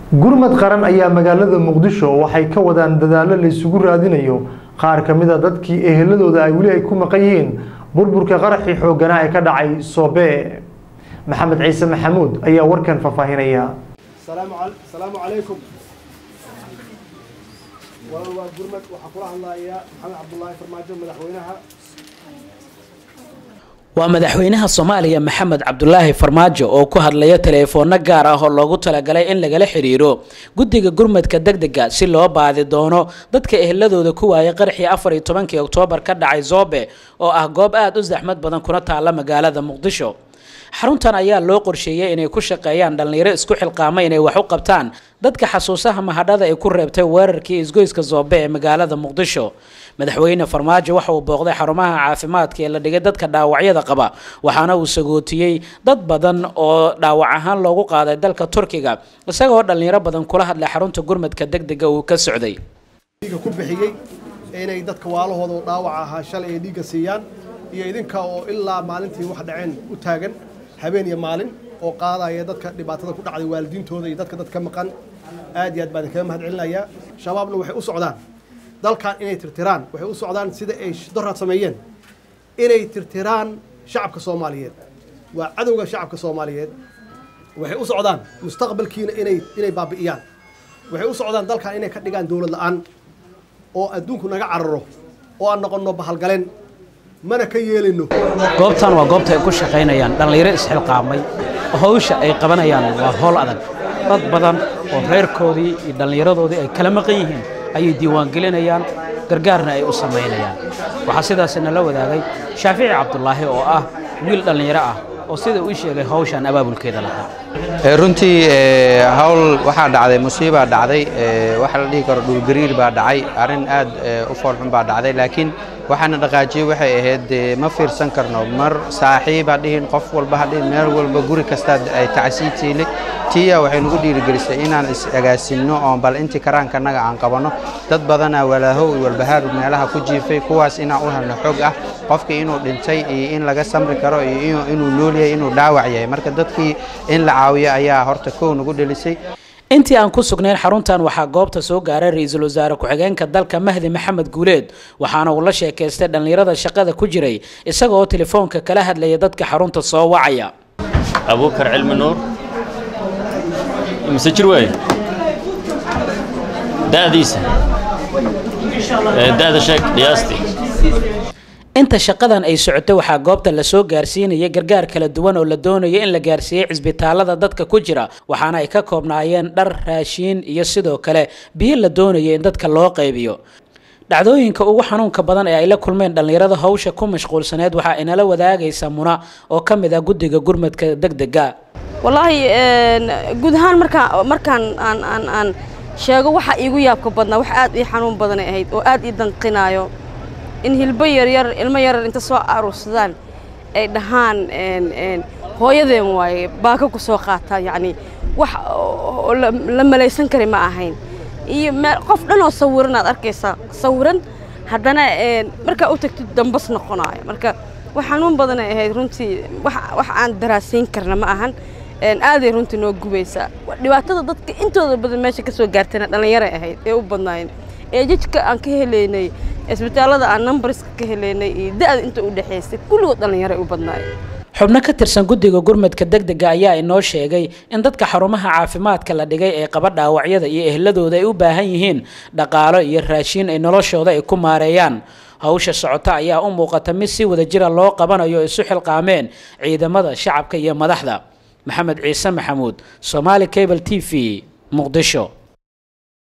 gurmad qaran ayaa magaalada Muqdisho waxay ka wadaan dadaalo la isugu raadinayo qaar kamid ah dadkii eheladooda ay wali ay ku maqan yihiin burburka qaraxii xoogana ee ka dhacay Soobe. Maxamed Ciise Maxamuud ayaa warkan faafahinaya. Salaamu calaykum. waa gurmad waxa kula hadlaya Maxamed Cabdullaahi Farmaajo madaxweynaha madaxweynaha Soomaaliya Maxamed Cabdullaahi Farmaajo oo ku hadlaya telefoon gaar ah oo loogu talagalay in lagala xiriiro guddiga gurmadka degdega si loo baadi doono dadka eheladooda ku waayay qaraxii 14 Oktoobar ka dhacay Soobe oo ah goob aad u zaxmad badan kuna taala magaalada Muqdisho. xaruntan ayaa loo qorsheeyay inay ku shaqeeyaan dhalinyaro isku xilqaamay inay wax u qabtaan dadka xasuusaha mahadhada ay ku reebtay weerarkii isgoyska Soobe ee magaalada Muqdisho. madaxweyne Farmaajo waxa uu booqday xarumaha caafimaadka ee la dhigay dadka dhaawacyada qaba waxaana uu sagootiyay dad badan oo dhaawac ahaan loogu qaaday dalka Turkiga isagoo dhalinyaro badan kula hadlay xarunta gurmadka degdega uu ka socday. dhiiga ku bixiyay inay dadka waalahooda dhaawac ahaa shalay ay dhiiga siiyaan iyo idinka oo ilaa maalintii wax dhaceen u taagan habeen iyo maalin oo qaadaya dadka dhibaatada ku dhacday waalidiintooda iyo dadka maqan aad iyo aad baan kaga mahadcelinayaa. shabaabna waxay u socdaan dalkan inay tirtiraan waxay u socdaan sida ay daraad sameeyeen inay tirtiraan shacabka Soomaaliyeed waa cadowga shacabka Soomaaliyeed waxay u socdaan mustaqbalkiina inay baabi'iyaan waxay u socdaan dalkan inay ka dhigaan dawlad la'aan oo adduunku naga cararo oo aan noqono bahalgaleen mana ka yeelino. goobtan waa goobta ay ku shaqeynayaan dhalinyaro isxilqaamay hawsha ay qabanayaan waa hawl adag dad badan oo reerkoodii iyo dhallinyaradoodii ay kala maqan yihiin ayay diiwaan gelinayaan gargaarna ay u sameynayaan. waxa sidaasna la wadaagay Shaafici Cabdullaahi oo ah wiil dhalinyaro ah oo sida uu sheegay hawshan abaabulkeeda lahaa. runtii hawl waxa dhacday musiibo dhacday waxa la dhigi karo dhul gariir baa dhacay arin aad u foolxun baa dhacday laakiin waxaana dhaqaajiyay waxay ahayd ma fiirsan karno mar saaxiib hadhiin qof walba hadhiin meel walba guri kasta ay tacsiibtiile tiya waxay nagu dhiirigelisay inaan is agaasinno oo bal intii karaankanaga aan qabano dad badan walaahow iyo walbahaar meelaha ku jiifay kuwaas inaan u helno xog ah qofkii inuu dhintay iyo in laga samri karo iyo inuu nool yahay inuu dhaawac yahay marka dadkii in la caawiyo ayaa horta koow nagu dhalisay. intii aan ku sugnayn xaruntan waxaa goobta soo gaaray ra'iisul wasaare ku-xigeenka dalka Mahdi Maxamed Guuleed waxaana uu la sheekaystay dhalinyarada shaqada ku jiray isagoo telefoonka kala hadlaya dadka xarunta soo wacaya. Abuukar Cilmi Nuur مسجل وين؟ داديسه دادا شك قياستي inta shaqadan ay socotay waxa goobta la soo gaarsiinayay gargaar kala duwan oo la doonayo in la gaarsiiyo cisbitaalada dadka ku jira waxaana ay ka koobnaayeen dhar raashin iyo sidoo kale biyo la doonayo in dadka loo qaybiyo. dhacdooyinka ugu xanuunka badan ee ay la kulmeen dhalinyarada hawsha ku mashquulsaneed waxa ay nala wadaagaysa Muna oo kamid ah guddiga gurmadka degdega. والله جودهان مركان أن شاقو وح يجوا يابك بدنا وح آد يحنون بدنا هيد وآد يدن قنايو إن هالبير المير أنت سواء عروسان دهان إن هو يذم واي باكو كسوقاتها يعني وح لما لا يسنكر معهين قف لنا صورنا أركيسا صورن هدنا مركا أوتك تدم بس نقناي مركا وحنون بدنا هيد رنتي وح عن دراسين كرنا معهن aad runtii noo gubaysa dhibaatada dadka intooda badan meesha ka soo gaartay dhalinyaro ahayd ee u badnaayeen ee jidka aan ka heleynay isbitaalada aan numbers ka heleynay da'da inta u dhaxaysay kulligood dhalinyaro u badnaayeen. xubno ka tirsan guddiga gurmadka degdega ayaa inoo sheegay in dadka xarumaha caafimaadka la dhigay ee qaba dhaawacyada iyo ehladooda ay u baahan yihiin dhaqaalo iyo raashin ay noloshooda ay ku maareeyaan. hawsha socota ayaa u muuqata mid si wada jira loo qabanayo isu xilqaameen ciidamada shacabka iyo madaxda. محمد عيسى محمود، Somali Cable TV، مقدشو.